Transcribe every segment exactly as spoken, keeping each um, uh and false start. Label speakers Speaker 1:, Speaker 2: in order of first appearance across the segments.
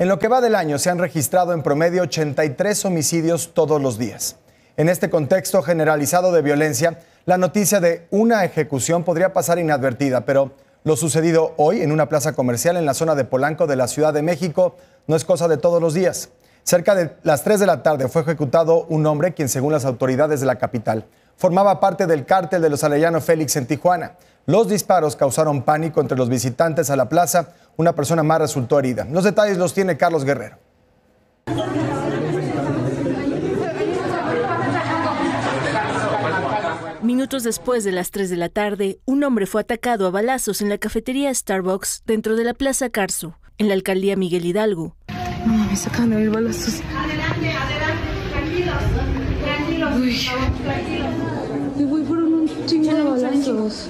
Speaker 1: En lo que va del año se han registrado en promedio ochenta y tres homicidios todos los días. En este contexto generalizado de violencia, la noticia de una ejecución podría pasar inadvertida, pero lo sucedido hoy en una plaza comercial en la zona de Polanco de la Ciudad de México no es cosa de todos los días. Cerca de las tres de la tarde fue ejecutado un hombre quien, según las autoridades de la capital, formaba parte del cártel de los Arellano Félix en Tijuana. Los disparos causaron pánico entre los visitantes a la plaza. Una persona más resultó herida. Los detalles los tiene Carlos Guerrero.
Speaker 2: Minutos después de las tres de la tarde, un hombre fue atacado a balazos en la cafetería Starbucks dentro de la Plaza Carso, en la alcaldía Miguel Hidalgo.
Speaker 3: No mames, sacan de balazos.
Speaker 4: Adelante, adelante, tranquilos, tranquilos.
Speaker 3: Uy, güey, fueron un chingo de balazos.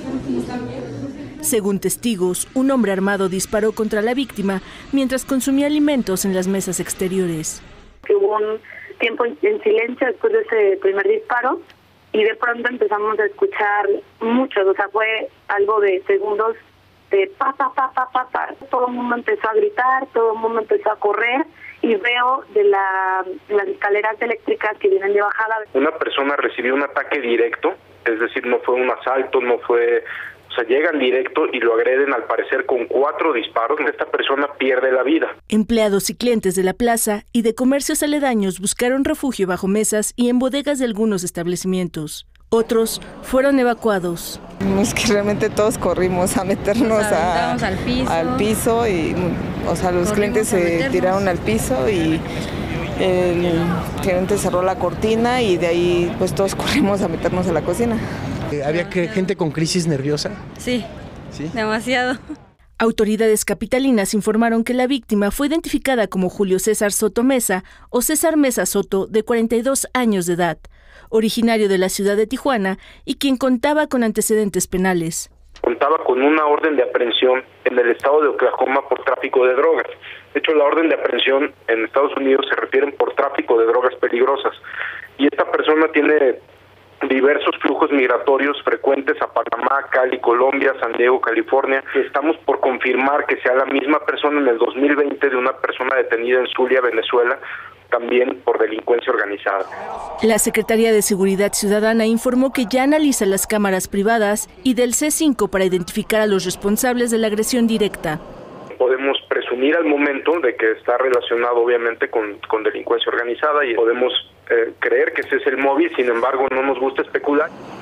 Speaker 2: Según testigos, un hombre armado disparó contra la víctima mientras consumía alimentos en las mesas exteriores.
Speaker 5: Hubo un tiempo en silencio después de ese primer disparo y de pronto empezamos a escuchar muchos, o sea, fue algo de segundos de pa, pa, pa, pa, pa, pa. Todo el mundo empezó a gritar, todo el mundo empezó a correr y veo de la, las escaleras eléctricas que vienen de bajada.
Speaker 6: Una persona recibió un ataque directo, es decir, no fue un asalto, no fue... O sea, llegan directo y lo agreden al parecer con cuatro disparos. Esta persona pierde la vida.
Speaker 2: Empleados y clientes de la plaza y de comercios aledaños buscaron refugio bajo mesas y en bodegas de algunos establecimientos. Otros fueron evacuados.
Speaker 3: Es que realmente todos corrimos a meternos a,
Speaker 7: al, piso.
Speaker 3: al piso y, o sea, los clientes se tiraron al piso y el gerente cerró la cortina y de ahí pues todos corrimos a meternos a la cocina.
Speaker 8: ¿Había que, gente con crisis nerviosa?
Speaker 7: Sí, ¿Sí? demasiado.
Speaker 2: Autoridades capitalinas informaron que la víctima fue identificada como Julio César Soto Mesa o César Mesa Soto, de cuarenta y dos años de edad, originario de la ciudad de Tijuana y quien contaba con antecedentes penales.
Speaker 6: Contaba con una orden de aprehensión en el estado de Oklahoma por tráfico de drogas. De hecho, la orden de aprehensión en Estados Unidos se refieren por tráfico de drogas peligrosas. Y esta persona tiene diversos flujos migratorios frecuentes a Panamá, Cali, Colombia, San Diego, California. Estamos por confirmar que sea la misma persona en el dos mil veinte de una persona detenida en Zulia, Venezuela, también por delincuencia organizada.
Speaker 2: La Secretaría de Seguridad Ciudadana informó que ya analiza las cámaras privadas y del C cinco para identificar a los responsables de la agresión directa.
Speaker 6: Podemos presumir al momento de que está relacionado obviamente con, con delincuencia organizada y podemos eh, creer que ese es el móvil, sin embargo no nos gusta especular.